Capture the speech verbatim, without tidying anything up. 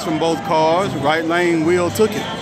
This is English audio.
from both cars. Right lane wheel took it.